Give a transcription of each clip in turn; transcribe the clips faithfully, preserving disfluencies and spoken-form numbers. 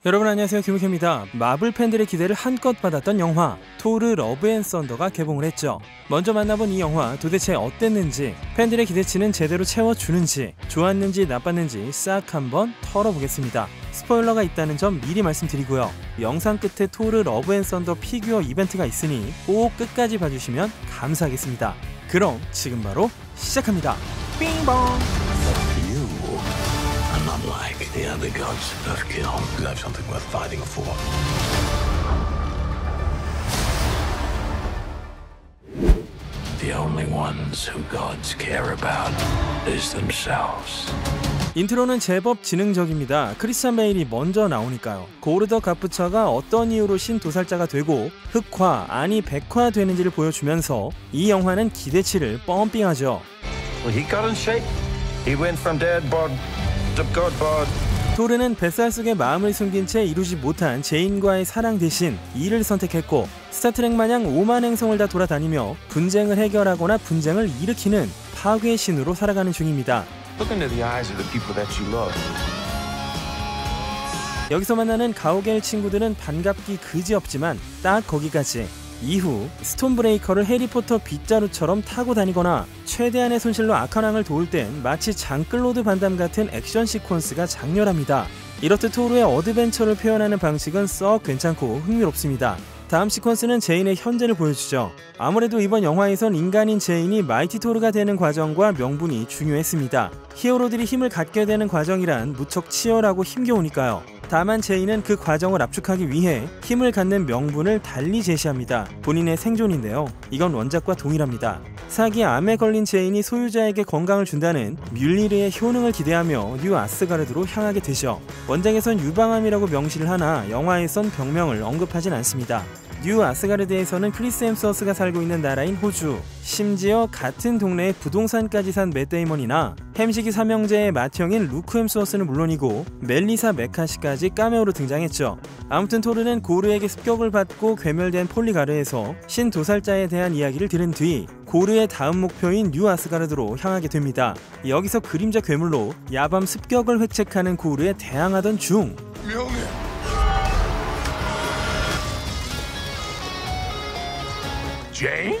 여러분 안녕하세요, 김우케입니다. 마블 팬들의 기대를 한껏 받았던 영화 토르 러브 앤 썬더가 개봉을 했죠. 먼저 만나본 이 영화 도대체 어땠는지, 팬들의 기대치는 제대로 채워주는지, 좋았는지 나빴는지 싹 한번 털어보겠습니다. 스포일러가 있다는 점 미리 말씀드리고요. 영상 끝에 토르 러브 앤 썬더 피규어 이벤트가 있으니 꼭 끝까지 봐주시면 감사하겠습니다. 그럼 지금 바로 시작합니다. 빙봉! Unlike the other gods of kill, you have something worth fighting for. The only ones who gods care about is themselves. 인트로는 제법 지능적입니다. 크리스찬 베일이 먼저 나오니까요. 고르더 가프처가 어떤 이유로 신도살자가 되고 흑화, 아니 백화되는지를 보여주면서 이 영화는 기대치를 펌핑하죠. Well, he got in shape. He went from dead bod to god bod. 토르는 뱃살 속에 마음을 숨긴 채 이루지 못한 제인과의 사랑 대신 이를 선택했고, 스타트랙 마냥 오만 행성을 다 돌아다니며 분쟁을 해결하거나 분쟁을 일으키는 파괴의 신으로 살아가는 중입니다. Look into the eyes of the people that you love. 여기서 만나는 가오갤 친구들은 반갑기 그지없지만 딱 거기까지. 이후 스톤브레이커를 해리포터 빗자루처럼 타고 다니거나 최대한의 손실로 아카낭을 도울 땐 마치 장클로드 반담 같은 액션 시퀀스가 장렬합니다. 이렇듯 토르의 어드벤처를 표현하는 방식은 썩 괜찮고 흥미롭습니다. 다음 시퀀스는 제인의 현재를 보여주죠. 아무래도 이번 영화에선 인간인 제인이 마이티 토르가 되는 과정과 명분이 중요했습니다. 히어로들이 힘을 갖게 되는 과정이란 무척 치열하고 힘겨우니까요. 다만 제인은 그 과정을 압축하기 위해 힘을 갖는 명분을 달리 제시합니다. 본인의 생존인데요. 이건 원작과 동일합니다. 사기 암에 걸린 제인이 소유자에게 건강을 준다는 뮬리르의 효능을 기대하며 뉴 아스가르드로 향하게 되죠. 원작에선 유방암이라고 명시를 하나 영화에선 병명을 언급하진 않습니다. 뉴 아스가르드에서는 크리스 햄스워스가 살고 있는 나라인 호주, 심지어 같은 동네에 부동산까지 산 맷 데이먼이나 햄식이 삼형제의 맏형인 루크 햄스워스는 물론이고 멜리사 메카시까지 카메오로 등장했죠. 아무튼 토르는 고르에게 습격을 받고 괴멸된 폴리가르에서 신도살자에 대한 이야기를 들은 뒤 고르의 다음 목표인 뉴 아스가르드로 향하게 됩니다. 여기서 그림자 괴물로 야밤 습격을 획책하는 고르에 대항하던 중 명예. Jane?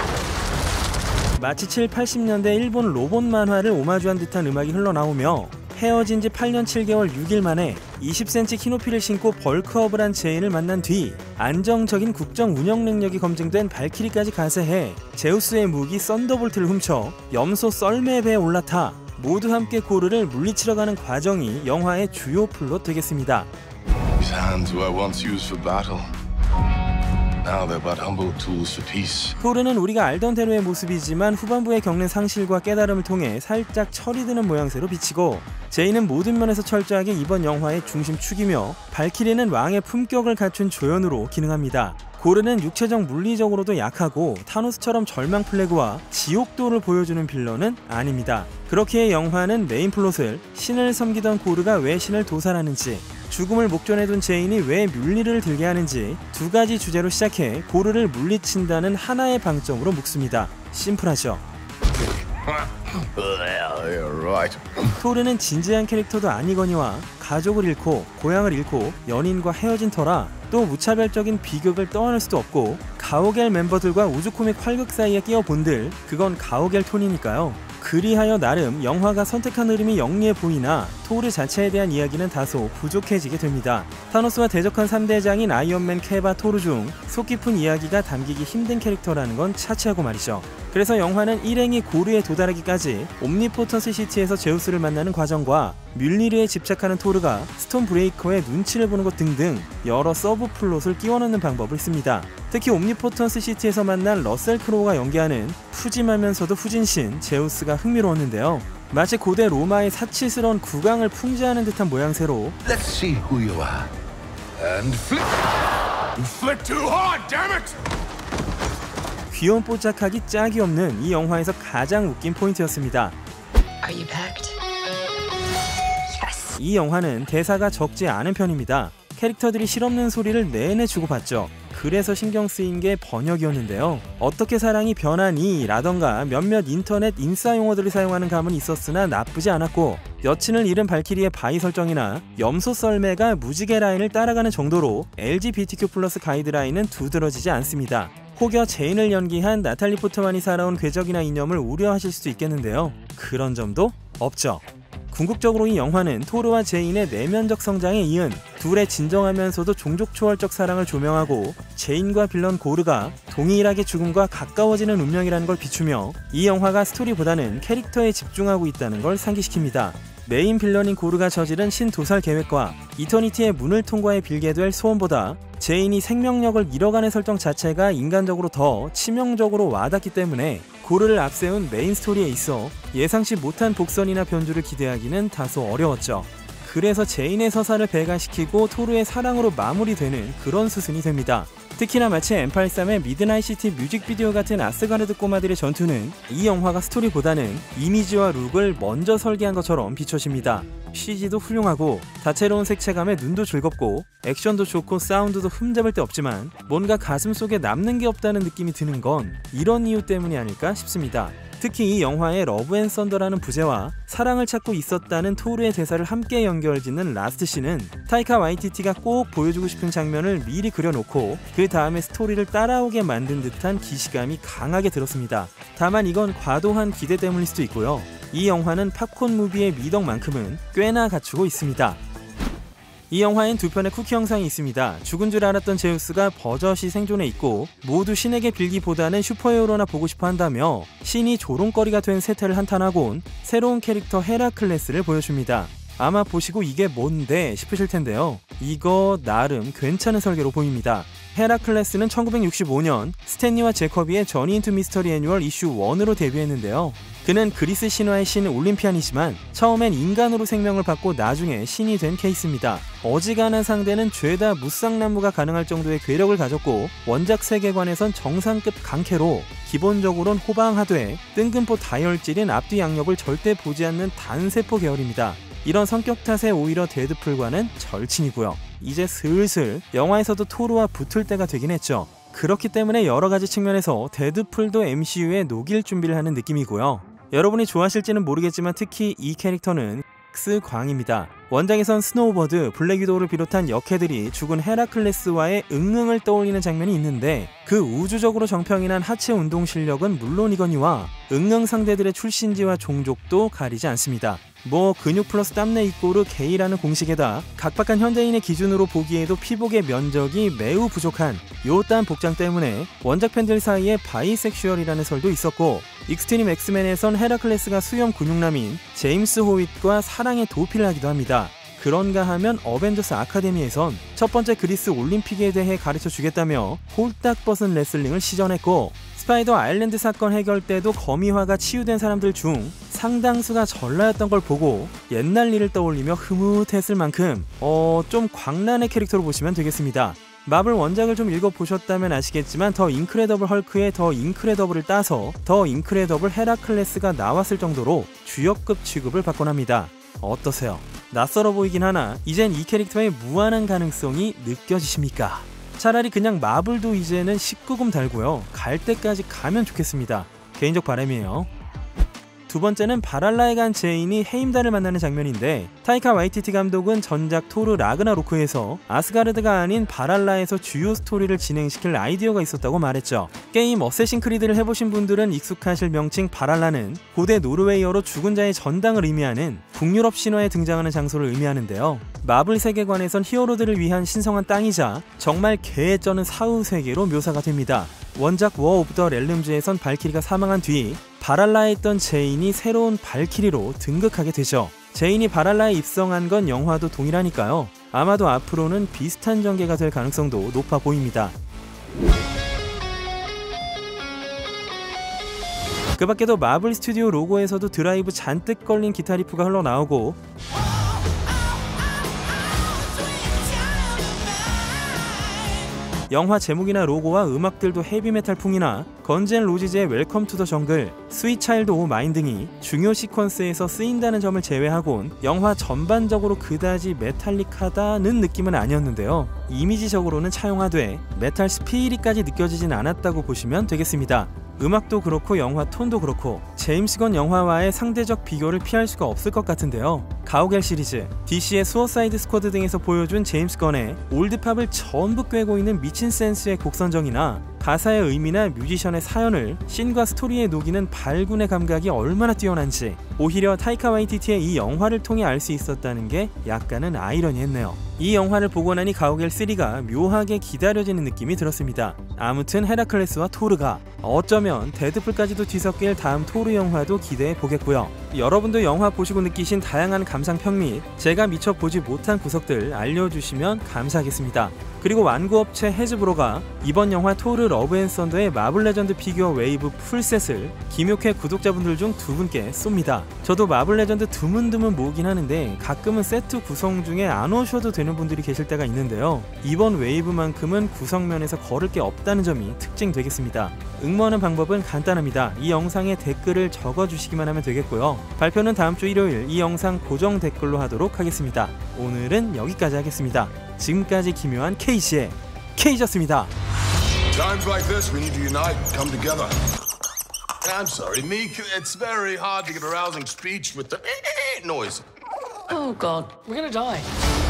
마치 칠, 팔십 년대 일본 로봇 만화를 오마주한 듯한 음악이 흘러나오며 헤어진 지 팔 년 칠 개월 육 일 만에 이십 센티미터 키높이를 신고 벌크업을 한 제인을 만난 뒤 안정적인 국정 운영 능력이 검증된 발키리까지 가세해 제우스의 무기 썬더볼트를 훔쳐 염소 썰매배에 올라타 모두 함께 고르를 물리치러 가는 과정이 영화의 주요 플롯 되겠습니다. These hands were once used for battle. Now they're but humble tools for peace. 토르는 우리가 알던 대로의 모습이지만 후반부에 겪는 상실과 깨달음을 통해 살짝 철이 드는 모양새로 비치고, 제인은 모든 면에서 철저하게 이번 영화의 중심축이며 발키리는 왕의 품격을 갖춘 조연으로 기능합니다. 고르는 육체적 물리적으로도 약하고 타노스처럼 절망 플래그와 지옥도를 보여주는 빌런은 아닙니다. 그렇기에 영화는 메인 플롯을 신을 섬기던 고르가 왜 신을 도살하는지, 죽음을 목전에 둔 제인이 왜 뮬리르를 들게 하는지 두 가지 주제로 시작해 고르를 물리친다는 하나의 방점으로 묶습니다. 심플하죠. Well, you're right. 토르는 진지한 캐릭터도 아니거니와 가족을 잃고 고향을 잃고 연인과 헤어진 터라 또 무차별적인 비극을 떠안을 수도 없고, 가오갤 멤버들과 우주 코믹 활극 사이에 끼어본들 그건 가오갤 톤이니까요. 그리하여 나름 영화가 선택한 흐름이 영리해 보이나 토르 자체에 대한 이야기는 다소 부족해지게 됩니다. 타노스와 대적한 삼 대장인 아이언맨, 케바, 토르 중 속 깊은 이야기가 담기기 힘든 캐릭터라는 건 차치하고 말이죠. 그래서 영화는 일행이 고르에 도달하기까지 옴니포턴스 시티에서 제우스를 만나는 과정과 뮬리르에 집착하는 토르가 스톤 브레이커의 눈치를 보는 것 등등 여러 서브 플롯을 끼워넣는 방법을 씁니다. 특히 옴니포턴스 시티에서 만난 러셀 크로우가 연기하는 푸짐하면서도 후진신 제우스가 흥미로웠는데요. 마치 고대 로마의 사치스러운 국왕을 풍자하는 듯한 모양새로 Let's see who you are. And flick. You flick too hard, damn it! 귀염뽀짝하기 짝이 없는 이 영화에서 가장 웃긴 포인트였습니다. Are you packed? Yes. 이 영화는 대사가 적지 않은 편입니다. 캐릭터들이 실없는 소리를 내내 주고받죠. 그래서 신경 쓰인 게 번역이었는데요. 어떻게 사랑이 변하니? 라던가 몇몇 인터넷 인싸 용어들을 사용하는 감은 있었으나 나쁘지 않았고, 여친을 잃은 발키리의 바이 설정이나 염소 썰매가 무지개 라인을 따라가는 정도로 엘지비티큐 플러스 가이드라인은 두드러지지 않습니다. 혹여 제인을 연기한 나탈리 포트만이 살아온 궤적이나 이념을 우려하실 수도 있겠는데요. 그런 점도 없죠. 궁극적으로 이 영화는 토르와 제인의 내면적 성장에 이은 둘의 진정하면서도 종족 초월적 사랑을 조명하고, 제인과 빌런 고르가 동일하게 죽음과 가까워지는 운명이라는 걸 비추며 이 영화가 스토리보다는 캐릭터에 집중하고 있다는 걸 상기시킵니다. 메인 빌런인 고르가 저지른 신도살 계획과 이터니티의 문을 통과해 빌게 될 소원보다 제인이 생명력을 잃어가는 설정 자체가 인간적으로 더 치명적으로 와닿기 때문에 고르를 앞세운 메인 스토리에 있어 예상치 못한 복선이나 변주를 기대하기는 다소 어려웠죠. 그래서 제인의 서사를 배가시키고 토르의 사랑으로 마무리되는 그런 수순이 됩니다. 특히나 마치 엠파이어삼의 미드나잇 시티 뮤직비디오 같은 아스가르드 꼬마들의 전투는 이 영화가 스토리보다는 이미지와 룩을 먼저 설계한 것처럼 비춰집니다. 씨지도 훌륭하고 다채로운 색채감에 눈도 즐겁고 액션도 좋고 사운드도 흠잡을 데 없지만 뭔가 가슴속에 남는 게 없다는 느낌이 드는 건 이런 이유 때문이 아닐까 싶습니다. 특히 이 영화의 러브 앤 썬더라는 부제와 사랑을 찾고 있었다는 토르의 대사를 함께 연결짓는 라스트 씬은 타이카 와이티티가 꼭 보여주고 싶은 장면을 미리 그려놓고 그 다음에 스토리를 따라오게 만든 듯한 기시감이 강하게 들었습니다. 다만 이건 과도한 기대 때문일 수도 있고요. 이 영화는 팝콘 무비의 미덕만큼은 꽤나 갖추고 있습니다. 이 영화엔 두 편의 쿠키 영상이 있습니다. 죽은 줄 알았던 제우스가 버젓이 생존해 있고 모두 신에게 빌기보다는 슈퍼히어로나 보고 싶어 한다며 신이 조롱거리가 된 세태를 한탄하고 온 새로운 캐릭터 헤라클레스를 보여줍니다. 아마 보시고 이게 뭔데 싶으실 텐데요. 이거 나름 괜찮은 설계로 보입니다. 헤라클레스는 천구백육십오 년 스탠리와 제커비의 저니 인투 미스터리 애뉴얼 이슈 일으로 데뷔했는데요. 그는 그리스 신화의 신 올림피안이지만 처음엔 인간으로 생명을 받고 나중에 신이 된 케이스입니다. 어지간한 상대는 죄다 무쌍난무가 가능할 정도의 괴력을 가졌고 원작 세계관에선 정상급 강캐로 기본적으로는 호방하되 뜬금포 다혈질인 앞뒤 양옆을 절대 보지 않는 단세포 계열입니다. 이런 성격 탓에 오히려 데드풀과는 절친이고요. 이제 슬슬 영화에서도 토르와 붙을 때가 되긴 했죠. 그렇기 때문에 여러가지 측면에서 데드풀도 엠씨유에 녹일 준비를 하는 느낌이고요. 여러분이 좋아하실지는 모르겠지만 특히 이 캐릭터는 X광입니다. 원작에선 스노우버드, 블랙 위도우를 비롯한 역캐들이 죽은 헤라클레스와의 응응을 떠올리는 장면이 있는데 그 우주적으로 정평이 난 하체 운동 실력은 물론이거니와 응응 상대들의 출신지와 종족도 가리지 않습니다. 뭐 근육 플러스 땀내 이꼬르 게이라는 공식에다 각박한 현대인의 기준으로 보기에도 피복의 면적이 매우 부족한 요딴 복장 때문에 원작 팬들 사이에 바이섹슈얼이라는 설도 있었고, 익스트림 엑스맨에선 헤라클레스가 수염 근육남인 제임스 호윗과 사랑에 도피를 하기도 합니다. 그런가 하면 어벤져스 아카데미에선 첫 번째 그리스 올림픽에 대해 가르쳐 주겠다며 홀딱 벗은 레슬링을 시전했고, 스파이더 아일랜드 사건 해결 때도 거미화가 치유된 사람들 중 상당수가 전라였던 걸 보고 옛날 일을 떠올리며 흐뭇했을 만큼 어... 좀 광란의 캐릭터로 보시면 되겠습니다. 마블 원작을 좀 읽어보셨다면 아시겠지만 더 인크레더블 헐크의 더 인크레더블을 따서 더 인크레더블 헤라클레스가 나왔을 정도로 주역급 취급을 받곤 합니다. 어떠세요? 낯설어 보이긴 하나 이젠 이 캐릭터의 무한한 가능성이 느껴지십니까? 차라리 그냥 마블도 이제는 십구 금 달고요. 갈 때까지 가면 좋겠습니다. 개인적 바람이에요. 두 번째는 바랄라에 간 제인이 헤임달을 만나는 장면인데, 타이카 와이티티 감독은 전작 토르 라그나로크에서 아스가르드가 아닌 바랄라에서 주요 스토리를 진행시킬 아이디어가 있었다고 말했죠. 게임 어쌔신 크리드를 해보신 분들은 익숙하실 명칭 바랄라는 고대 노르웨이어로 죽은 자의 전당을 의미하는 북유럽 신화에 등장하는 장소를 의미하는데요. 마블 세계관에선 히어로들을 위한 신성한 땅이자 정말 개에 쩌는 사후 세계로 묘사가 됩니다. 원작 워 오브 더 렐름즈에선 발키리가 사망한 뒤 바랄라에 있던 제인이 새로운 발키리로 등극하게 되죠. 제인이 바랄라에 입성한 건 영화도 동일하니까요. 아마도 앞으로는 비슷한 전개가 될 가능성도 높아 보입니다. 그 밖에도 마블 스튜디오 로고에서도 드라이브 잔뜩 걸린 기타 리프가 흘러나오고, 영화 제목이나 로고와 음악들도 헤비메탈풍이나 건젠 로지즈의 웰컴 투 더 정글, 스윗 차일드 오 마인 등이 중요 시퀀스에서 쓰인다는 점을 제외하곤 영화 전반적으로 그다지 메탈릭하다는 느낌은 아니었는데요. 이미지적으로는 차용화돼 메탈 스피릿까지 느껴지진 않았다고 보시면 되겠습니다. 음악도 그렇고 영화 톤도 그렇고 제임스 건 영화와의 상대적 비교를 피할 수가 없을 것 같은데요. 가오갤 시리즈, 디씨의 수어사이드 스쿼드 등에서 보여준 제임스 건의 올드팝을 전부 꿰고 있는 미친 센스의 곡 선정이나 가사의 의미나 뮤지션의 사연을 씬과 스토리에 녹이는 발군의 감각이 얼마나 뛰어난지 오히려 타이카 와이티티의 이 영화를 통해 알 수 있었다는 게 약간은 아이러니했네요. 이 영화를 보고 나니 가오갤 쓰리가 묘하게 기다려지는 느낌이 들었습니다. 아무튼 헤라클레스와 토르가 어쩌면 데드풀까지도 뒤섞일 다음 토르 영화도 기대해 보겠고요. 여러분도 영화 보시고 느끼신 다양한 감상평 및 제가 미처 보지 못한 구석들 알려주시면 감사하겠습니다. 그리고 완구업체 해즈브로가 이번 영화 토르 러브 앤 썬더의 마블 레전드 피규어 웨이브 풀셋을 김용회 구독자분들 중 두 분께 쏩니다. 저도 마블 레전드 드문드문 모으긴 하는데 가끔은 세트 구성 중에 안 오셔도 되는 분들이 계실 때가 있는데요. 이번 웨이브만큼은 구성면에서 거를 게 없다는 점이 특징되겠습니다. 응모하는 방법은 간단합니다. 이 영상에 댓글을 적어주시기만 하면 되겠고요. 발표는 다음주 일요일 이 영상 고정 댓글로 하도록 하겠습니다. 오늘은 여기까지 하겠습니다. 지금까지 기묘한 K씨의 K였습니다. Times like this, we need to unite, come together. I'm sorry, Meek. It's very hard to get a rousing speech with the noise. Oh, God. We're gonna die.